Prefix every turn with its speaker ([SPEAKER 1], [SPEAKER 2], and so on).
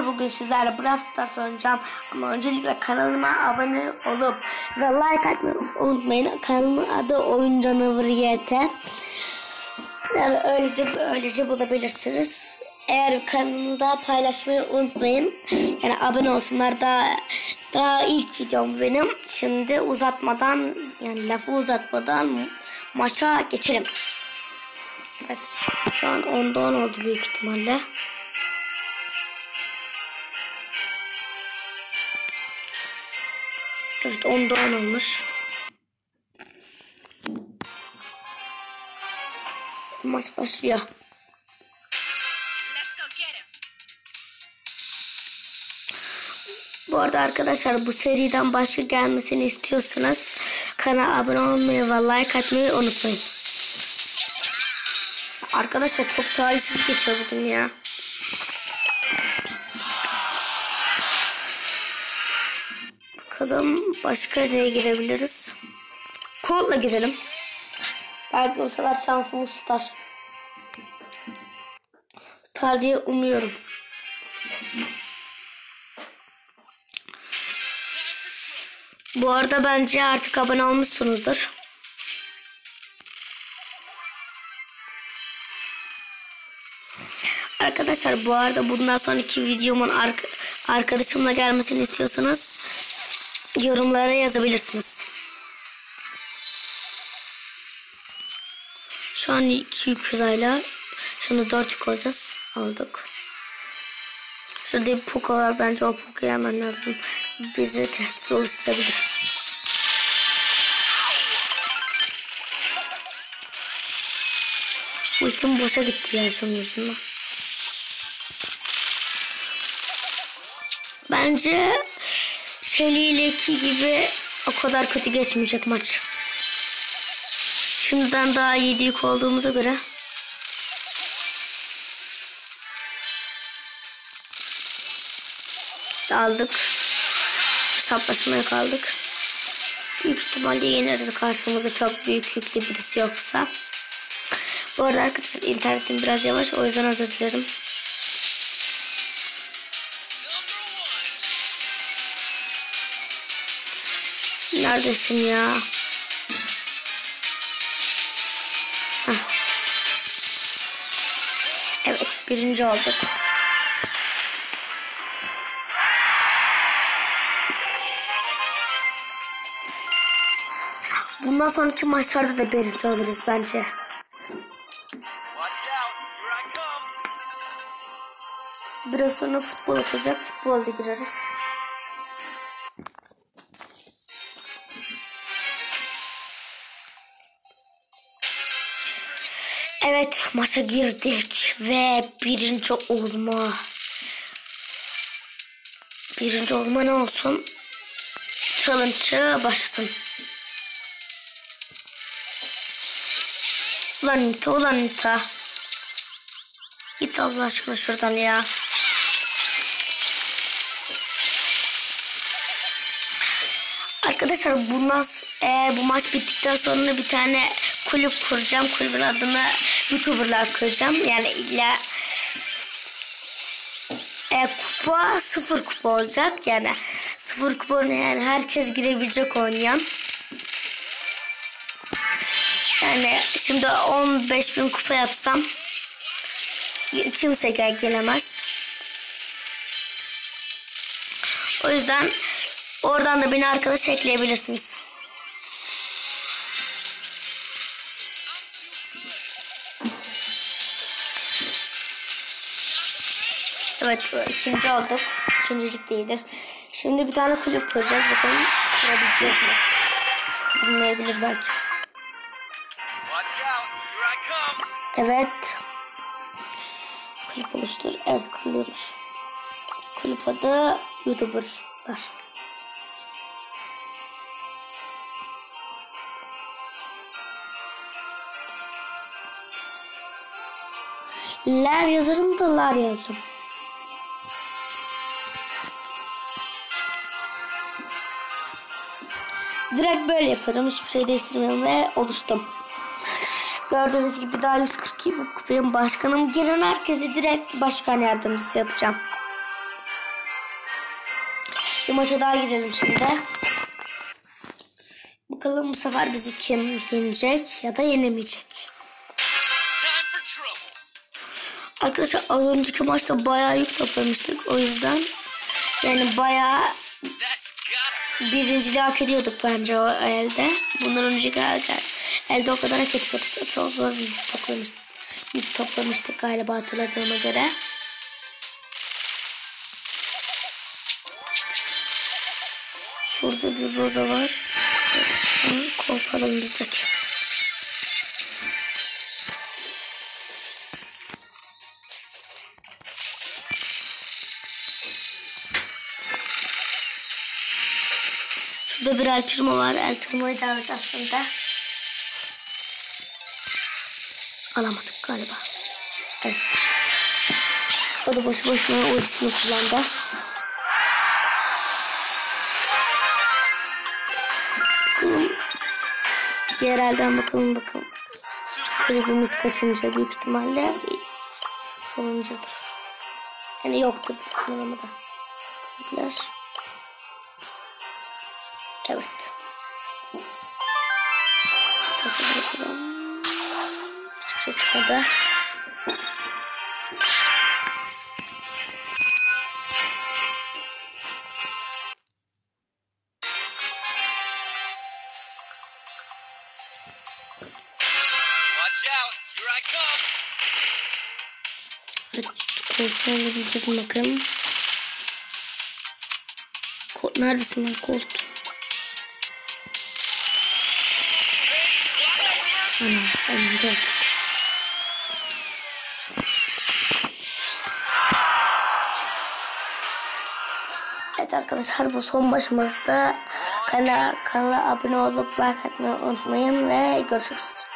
[SPEAKER 1] arkadaşlar, bugün sizlerle Brawl Stars oynayacağım. Ama öncelikle kanalıma abone olup ve like atmayı unutmayın. Kanalımın adı Oyun Canavarı YT. Yani öyle de böylece bulabilirsiniz. Eğer kanalımda paylaşmayı unutmayın. Yani abone olsunlar. Daha ilk videom benim. Şimdi uzatmadan, yani lafı uzatmadan maça geçelim. Evet. Şu an 10'da 10 oldu büyük ihtimalle. Evet, 10'da 10 olmuş. Maç başlıyor. Bu arada arkadaşlar, bu seriden başka gelmesini istiyorsanız kanala abone olmayı ve like atmayı unutmayın. Arkadaşlar çok talihsiz geçiyor bugün ya. Bakalım başka neye girebiliriz? Cold'la girelim. Belki bu sefer şansımız tutar. Tutar diye umuyorum. Bu arada bence artık abone olmuşsunuzdur. Arkadaşlar bu arada bundan sonraki videomun arkadaşımla gelmesini istiyorsanız yorumlara yazabilirsiniz. Şu an 2 yük hızayla şimdi 4 yük olacağız. Aldık. Şurada bir Poco var, bence o Poco'yu hemen lazım. Bize tehdit oluşturabilir. Ultim boşa gitti ya şunun yüzünden. Bence Shelly ile 2 gibi o kadar kötü geçmeyecek maç. Şimdiden daha 7 yük olduğumuza göre. Aldık. Hesaplaşmaya kaldık. Büyük ihtimalle yeneriz, karşımızda çok büyük yüklü birisi yoksa. Bu arada arkadaşlar internetim biraz yavaş, o yüzden özür dilerim. Neredesin ya? Heh. Evet, birinci olduk. Bundan sonraki maçlarda da birinci oluruz bence. Biraz sonra futbol olacak. Futbolda gireriz. Evet, maça girdik ve birinci olma ne olsun? Challenge'a başlasın. Ulan Nita. Git Allah aşkına şuradan ya. Arkadaşlar bu maç bittikten sonra bir tane kulüp kuracağım. Kulübün adını YouTuber'lar koyacağım. Yani illa kupa 0 kupa olacak. Yani 0 kupa, yani herkes girebilecek oynayan. Yani şimdi 15.000 kupa yapsam kimse gelemez. O yüzden oradan da beni arkadaş ekleyebilirsiniz. Evet, ikinci olduk. İkincilik değildir. Şimdi bir tane kulüp kuracağız. Bakalım kurabileceğiz mi? Bilmeyebilir belki. Evet. Kulüp oluştur. Evet, kuruluyormuş. Kulüp adı YouTuber'lar. Ler yazarım da lar yazacağım. Direkt böyle yaparım. Hiçbir şey değiştirmiyorum ve oluştum. Gördüğünüz gibi daha 142 bu kupayın başkanım. Giren herkesi direkt başkan yardımcısı yapacağım. Bir maça daha girelim şimdi. Bakalım bu sefer bizi kim yenecek ya da yenemeyecek. Arkadaşlar az önceki maçta bayağı yük toplamıştık. O yüzden yani bayağı birinciliği hak ediyorduk bence o elde. Bundan önceki elde o kadar hak etmiyorduk. Çok az yük toplamıştık galiba hatırladığıma göre. Şurada bir Rosa var. Kolt alalım bizdeki. Şurada bir El Primo var. El Primo'yu da alacağız aslında. Alamadık galiba. Evet. O da boşu boşuna ultisini kullandı. Diğer elden bakalım. Krizimiz kaçıncı? Büyük ihtimalle sonuncudur. Yani yoktur sınırlamada. Evet. Hiçbir şey çıkmadı. Evet, koltuğa gideceğiz bakalım. Neredesin lan Colt? Ana, evet arkadaşlar bu son başımızda kanala abone olup like atmayı unutmayın ve görüşürüz.